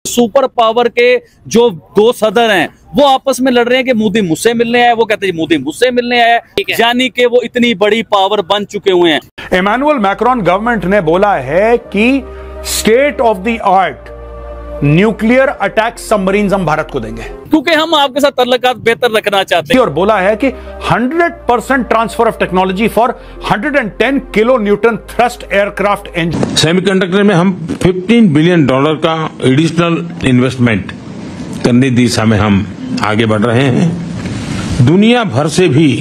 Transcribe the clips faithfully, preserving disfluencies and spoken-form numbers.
Super power के जो दो सदर हैं वो आपस में लड़ रहे हैं कि मोदी मुझसे मिलने आए, वो कहते हैं मोदी मुझसे मिलने आए, यानी कि वो इतनी बड़ी पावर बन चुके हुए हैं। इमैनुअल मैक्रोन गवर्नमेंट ने बोला है कि state of the art nuclear attack submarines हम भारत को देंगे, क्योंकि हम आपके साथ ताल्लुकात बेहतर रखना चाहते हैं। और बोला है कि hundred percent transfer of technology for one hundred ten kilo newton thrust aircraft engine. Semiconductor में हम पंद्रह बिलियन डॉलर का एडिशनल इन्वेस्टमेंट करने की दिशा में हम आगे बढ़ रहे हैं। दुनिया भर से भी,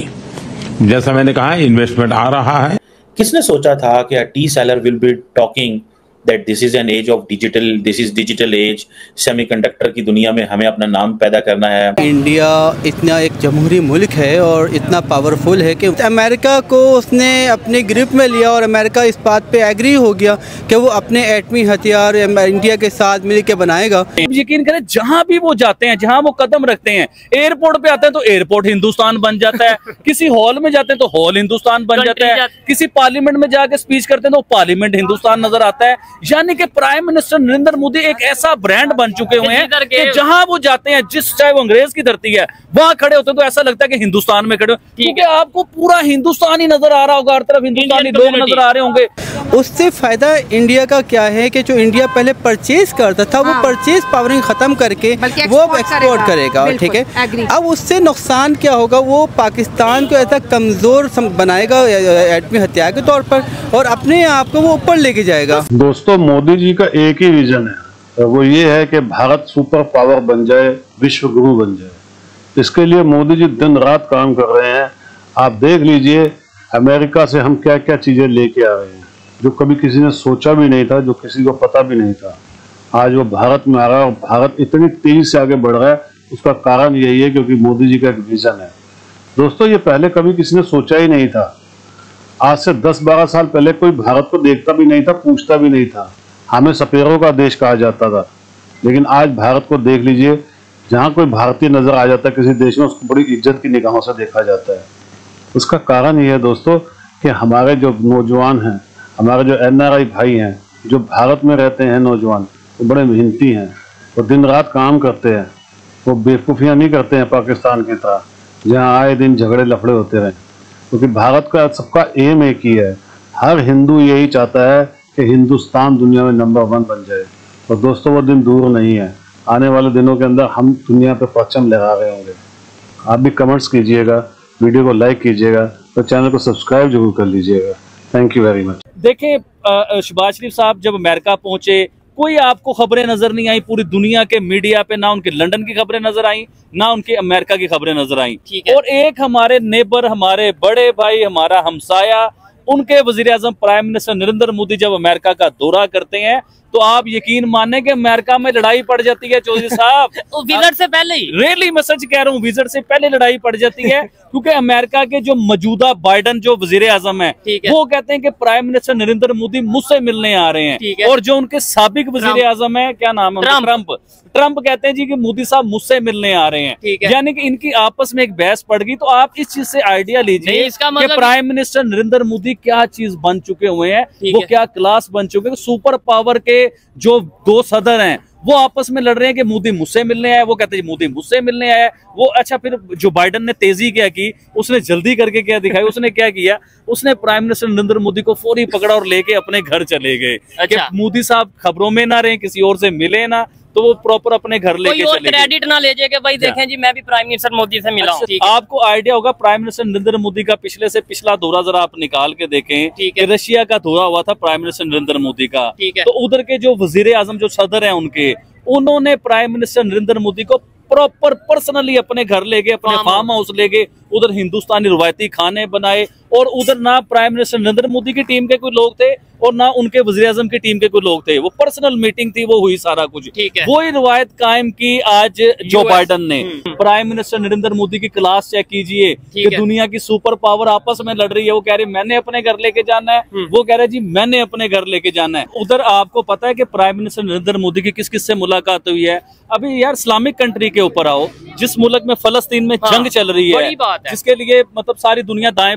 जैसा मैंने कहा, इन्वेस्टमेंट आ रहा है। किसने सोचा था कि tea seller will be talking that this is an age of digital, this is digital age, semiconductor की दुनिया में हमें अपना नाम पैदा करना है। इंडिया इतना एक जमहूरी मुल्क है और इतना पावरफुल है कि अमेरिका को उसने अपने ग्रिप में लिया और अमेरिका इस बात पे एग्री हो गया कि वो अपने एटमी हथियार इंडिया के साथ मिल के बनाएगा। यकीन करें, जहां भी वो जाते हैं, जहां वो कदम रखते हैं, एयरपोर्ट पे आते हैं तो एयरपोर्ट हिंदुस्तान बन जाता है, किसी हॉल में जाते हैं तो हॉल हिंदुस्तान बन जाता है, किसी पार्लियामेंट में जाके स्पीच करते हैं तो पार्लियामेंट हिंदुस्तान नजर आता है। यानी कि प्राइम मिनिस्टर नरेंद्र मोदी एक ऐसा ब्रांड बन चुके हुए हैं कि जहां वो जाते हैं, जिस चाहे वो अंग्रेज की धरती है, वहां खड़े होते हैं तो ऐसा लगता है कि हिंदुस्तान में खड़े हो, क्योंकि आपको पूरा हिंदुस्तान ही नजर आ रहा होगा, हर तरफ हिंदुस्तानी लोग नजर आ रहे होंगे। उससे फायदा इंडिया का क्या है कि जो इंडिया पहले परचेज करता था, वो परचेज पावरिंग खत्म करके वो एक्सपोर्ट करेगा, ठीक है। अब उससे नुकसान क्या होगा, वो पाकिस्तान को ऐसा कमजोर बनाएगा एटमी हथियार के तौर पर और अपने आप को वो ऊपर लेके जाएगा। दोस्तों, मोदी जी का एक ही विजन है, वो ये है कि भारत सुपर पावर बन जाए, विश्व गुरु बन जाए। इसके लिए मोदी जी दिन रात काम कर रहे हैं। आप देख लीजिए अमेरिका से हम क्या क्या चीजें लेके आ रहे हैं, जो कभी किसी ने सोचा भी नहीं था, जो किसी को पता भी नहीं था। आज वो भारत में आ रहा है और भारत इतनी तेजी से आगे बढ़ रहा है, उसका कारण यही है क्योंकि मोदी जी का एक विजन है। दोस्तों, ये पहले कभी किसी ने सोचा ही नहीं था। आज से दस बारह साल पहले कोई भारत को देखता भी नहीं था, पूछता भी नहीं था। हमें सपेरों का देश कहा जाता था, लेकिन आज भारत को देख लीजिए, जहाँ कोई भारतीय नजर आ जाता है किसी देश में, उसको बड़ी इज्जत की निगाहों से देखा जाता है। उसका कारण ये है दोस्तों कि हमारे जो नौजवान हैं, हमारे जो एन आर आई भाई हैं, जो भारत में रहते हैं नौजवान, वो बड़े मेहनती हैं, वो दिन रात काम करते हैं, वो बेवकूफ़ियाँ नहीं करते हैं पाकिस्तान की तरह, जहाँ आए दिन झगड़े लफड़े होते रहें। क्योंकि भारत का सबका एम एक ही है, हर हिंदू यही चाहता है कि हिंदुस्तान दुनिया में नंबर वन बन जाए। और दोस्तों, वो दिन दूर नहीं है, आने वाले दिनों के अंदर हम दुनिया पे परचम लगा रहे होंगे। आप भी कमेंट्स कीजिएगा, वीडियो को लाइक कीजिएगा, तो चैनल को सब्सक्राइब जरूर कर लीजिएगा। Thank you very much. देखें, शहबाज शरीफ साहब जब अमेरिका पहुंचे, कोई आपको खबरें नजर नहीं आई पूरी दुनिया के मीडिया पे, ना उनके लंदन की खबरें नजर आई, ना उनके अमेरिका की खबरें नजर आई। और एक हमारे नेबर, हमारे बड़े भाई, हमारा हमसाया, उनके वजीर आजम प्राइम मिनिस्टर नरेंद्र मोदी जब अमेरिका का दौरा करते हैं तो आप यकीन माने कि अमेरिका में लड़ाई पड़ जाती है चौधरी साहब। विजिट से पहले ही, रियली मैं सच कह रहा हूँ, विजिट से पहले लड़ाई पड़ जाती है क्योंकि अमेरिका के जो मौजूदा बाइडन जो वजीर आजम है, वो कहते हैं कि प्राइम मिनिस्टर नरेंद्र मोदी मुझसे मिलने आ रहे हैं, और जो उनके साबिक वजीर आजम है, क्या नाम है, ट्रंप ट्रंप कहते हैं जी कि मोदी साहब मुझसे मिलने आ रहे हैं। यानी कि इनकी आपस में एक बहस पड़ गई। तो आप इस चीज से आइडिया लीजिए कि प्राइम मिनिस्टर नरेंद्र मोदी क्या चीज बन चुके हुए हैं, वो क्या क्लास बन चुके हैं। सुपर पावर के जो दो सदर हैं वो आपस में लड़ रहे हैं कि मोदी मुझसे मिलने आए, वो कहते हैं मोदी मुझसे मिलने आया। वो अच्छा, फिर जो बाइडन ने तेजी क्या की, उसने जल्दी करके क्या दिखाई, उसने क्या किया, उसने प्राइम मिनिस्टर नरेंद्र मोदी को फौरी पकड़ा और लेके अपने घर चले गए। अच्छा। कि मोदी साहब खबरों में ना रहे, किसी और से मिले ना, तो वो प्रॉपर अपने घर लेके चले गए। क्रेडिट ना ले जाए कि भाई देखें जी मैं भी प्राइम मिनिस्टर मोदी से मिला हूं। आपको आइडिया होगा, प्राइम मिनिस्टर नरेंद्र मोदी का पिछले से पिछला दौरा जरा आप निकाल के देखें कि रशिया का दौरा हुआ था प्राइम मिनिस्टर नरेंद्र मोदी का, तो उधर के जो वजीर आजम जो सदर हैं उनके, उन्होंने प्राइम मिनिस्टर नरेंद्र मोदी को प्रॉपर पर्सनली अपने घर ले गए, अपने फार्म हाउस ले गए, उधर हिंदुस्तानी रवायती खाने बनाए, और उधर ना प्राइम मिनिस्टर नरेंद्र मोदी की टीम के कोई लोग थे और ना उनके वज़ीर आज़म की टीम के कोई लोग थे। वो पर्सनल मीटिंग थी, वो हुई सारा कुछ। वही रिवायत कायम की आज जो बाइडन ने। प्राइम मिनिस्टर नरेंद्र मोदी की क्लास चेक कीजिए कि दुनिया की सुपर पावर आपस में लड़ रही है। वो कह रहे मैंने अपने घर लेके जाना है, वो कह रहे जी मैंने अपने घर लेके जाना है। उधर आपको पता है कि प्राइम मिनिस्टर नरेंद्र मोदी की किस किस से मुलाकात हुई है। अभी यार इस्लामिक कंट्री के ऊपर आओ, जिस मुल्क में फलस्तीन में जंग चल रही है, जिसके लिए मतलब सारी दुनिया दाएं बाएं हो रही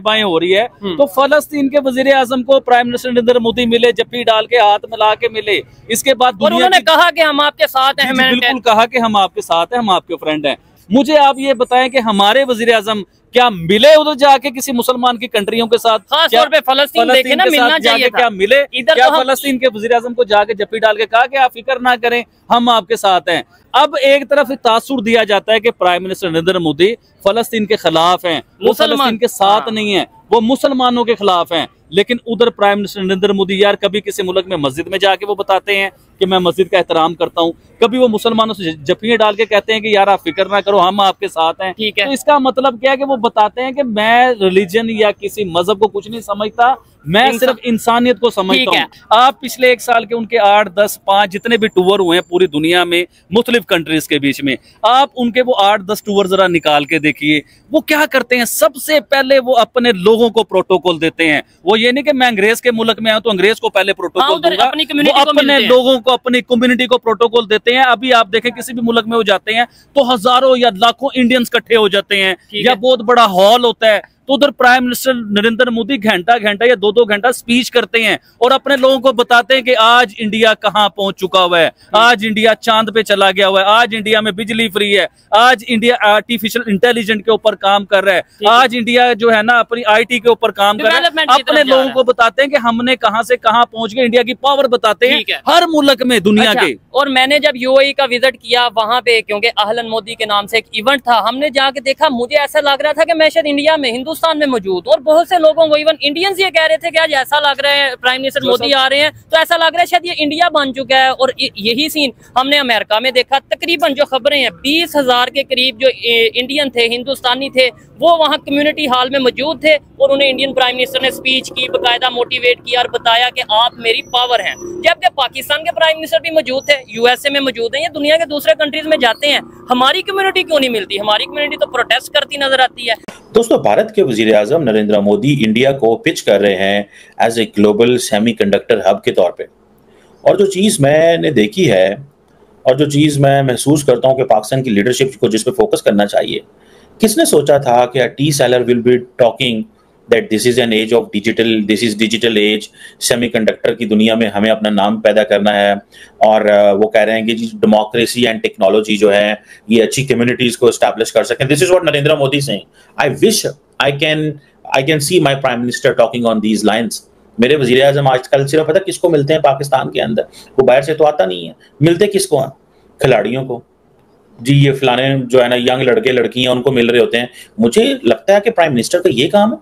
रही है, तो फलस्तीन के वजीर आजम को प्राइम मिनिस्टर नरेंद्र मोदी मिले, जप्पी डाल के हाथ मिला के मिले। इसके बाद और उन्होंने कहा कि हम आपके साथ हैं। मैंने बिल्कुल कहा कि हम आपके साथ हैं, हम आपके फ्रेंड हैं। मुझे आप ये बताएं कि हमारे वजीर आजम क्या मिले उधर जाके किसी मुसलमान की कंट्रियों के साथ? खास तौर पे फलस्तीन देखे ना, मिलना चाहिए था। क्या मिले? इधर क्या तो फलस्तीन के वजीर आजम को जाके जप्पी डाल के कहा कि आप फिक्र ना करें, हम आपके साथ हैं? अब एक तरफ तासुर दिया जाता है कि प्राइम मिनिस्टर नरेंद्र मोदी फलस्तीन के खिलाफ हैं, वो फलस्तीन के साथ नहीं है, वो मुसलमानों के खिलाफ हैं। लेकिन उधर प्राइम मिनिस्टर नरेंद्र मोदी यार कभी किसी मुल्क में मस्जिद में जाके वो बताते हैं कि मैं मस्जिद का एहतराम करता हूँ, कभी वो मुसलमानों से जप्पियां डाल के कहते हैं कि यार आप फिक्र ना करो, हम आपके साथ हैं। ठीक है। तो इसका मतलब क्या है कि वो बताते हैं कि मैं रिलीजन या किसी मजहब को कुछ नहीं समझता, मैं सिर्फ इंसानियत को समझता हूँ। आप पिछले एक साल के उनके आठ दस पांच जितने भी टूर हुए हैं पूरी दुनिया में मुख्तलिफ कंट्रीज के बीच में, आप उनके वो आठ दस टूर जरा निकाल के देखिए। वो क्या करते हैं? सबसे पहले वो अपने लोगों को प्रोटोकॉल देते हैं। वो ये नहीं कि मैं अंग्रेज के मुल्क में आऊं तो अंग्रेज को पहले प्रोटोकॉल दूंगा, वो अपने लोगों को, अपनी कम्युनिटी को प्रोटोकॉल देते हैं। अभी आप देखें किसी भी मुल्क में वो जाते हैं तो हजारों या लाखों इंडियंस इकट्ठे हो जाते हैं, या बहुत बड़ा हॉल होता है, तो उधर प्राइम मिनिस्टर नरेंद्र मोदी घंटा घंटा या दो दो घंटा स्पीच करते हैं और अपने लोगों को बताते हैं कि आज इंडिया कहां पहुंच चुका हुआ है, आज इंडिया चांद पे चला गया हुआ है, आज इंडिया में बिजली फ्री है, आज इंडिया आर्टिफिशियल इंटेलिजेंट के ऊपर काम कर रहा है, आज इंडिया जो है ना अपनी आईटी के ऊपर काम कर रहा है। अपने लोगों को बताते हैं कि हमने कहां से कहां पहुंच गए, इंडिया की पावर बताते हैं हर मुल्क में दुनिया के। और मैंने जब यूएई का विजिट किया वहां पे, क्योंकि अहलन मोदी के नाम से एक इवेंट था, हमने जाके देखा, मुझे ऐसा लग रहा था कि मैं शायद इंडिया में, हिंदुस्तान में मौजूद। और बहुत से लोगों को, इवन इंडियंस ये कह रहे थे कि आज ऐसा लग रहा है प्राइम मिनिस्टर मोदी आ रहे हैं तो ऐसा लग रहा है शायद ये इंडिया बन चुका है। और यही सीन हमने अमेरिका में देखा। तकरीबन जो खबरें हैं बीस हजार के करीब जो इंडियन थे, हिंदुस्तानी थे, वो वहाँ कम्युनिटी हॉल में मौजूद थे और उन्हें इंडियन प्राइम मिनिस्टर ने स्पीच की, बाकायदा मोटिवेट किया और बताया कि आप मेरी पावर हैं। जबकि पाकिस्तान के प्राइम मिनिस्टर भी मौजूद थे, यूएसए में मौजूद हैं, या दुनिया के दूसरे कंट्रीज में जाते हैं, हमारी कम्युनिटी क्यों नहीं मिलती? हमारी कम्युनिटी तो प्रोटेस्ट करती नजर आती है। दोस्तों, भारत के वजीर आजम नरेंद्र मोदी इंडिया को पिच कर रहे हैं as a global semiconductor hub के तौर पे। और जो चीज़ मैंने देखी है और जो चीज़ मैं महसूस करता हूँ कि पाकिस्तान की लीडरशिप को जिस पे फोकस करना चाहिए, किसने सोचा था कि tea seller will be talking that this is an age of digital, this is digital age, semiconductor की दुनिया में हमें अपना नाम पैदा करना है। और वो कह रहे हैं कि डेमोक्रेसी एंड टेक्नोलॉजी जो है ये अच्छी कम्युनिटीज को एस्टैब्लिश कर सकें। This is what Narendra Modi saying. I wish I can I can see my prime minister talking on these lines. मेरे वजीर आजम आजकल सिर्फ पता किसको मिलते हैं पाकिस्तान के अंदर, वो बाहर से तो आता नहीं है, मिलते किसको हैं? खिलाड़ियों को जी, ये फलाने जो है ना यंग लड़के लड़कियां उनको मिल रहे होते हैं। मुझे लगता है कि प्राइम मिनिस्टर का ये काम है,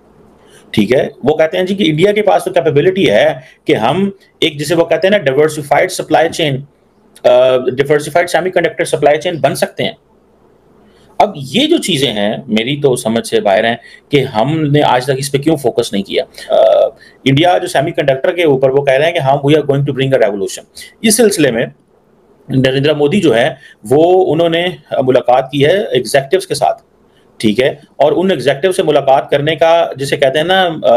ठीक है। वो कहते हैं जी कि इंडिया के पास तो कैपेबिलिटी है कि हम एक, जिसे वो कहते हैं ना diversified supply chain, diversified semiconductor supply chain बन सकते हैं। अब ये जो चीजें हैं मेरी तो समझ से बाहर हैं कि हमने आज तक इस पे क्यों फोकस नहीं किया। आ, इंडिया जो सेमीकंडक्टर के ऊपर वो कह रहे हैं कि हम we are going to bring a revolution. इस सिलसिले में नरेंद्र मोदी जो है वो उन्होंने मुलाकात की है एग्जेक्टिव्स के साथ, ठीक है। और उन एग्जेक्टिव से मुलाकात करने का जिसे कहते हैं ना आ,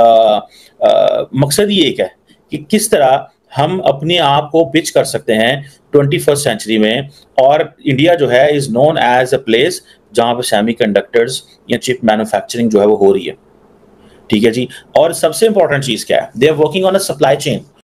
आ, मकसद ही एक है कि किस तरह हम अपने आप को पिच कर सकते हैं ट्वेंटी फर्स्ट सेंचुरी में। और इंडिया जो है is known as a place जहां पर सेमीकंडक्टर्स या चिप मैन्युफैक्चरिंग जो है वो हो रही है, ठीक है जी। और सबसे इंपॉर्टेंट चीज क्या है? They are working on a supply chain.